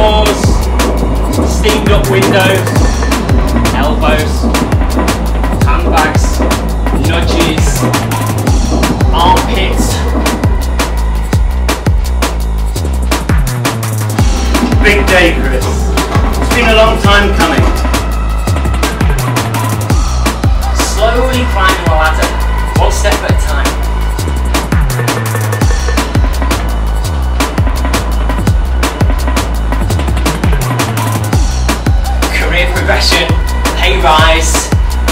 doors, steamed up windows, elbows, handbags, nudges, armpits. Big day, Chris. It's been a long time coming. Slowly climbing the ladder, one step at a time. Career progression, pay rise.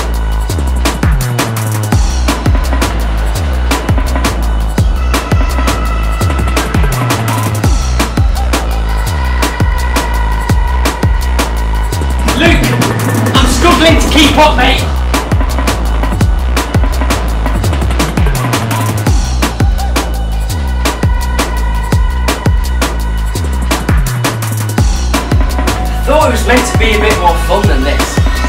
Luke, I'm struggling to keep up, mate. I thought it was meant to be a bit more fun than this.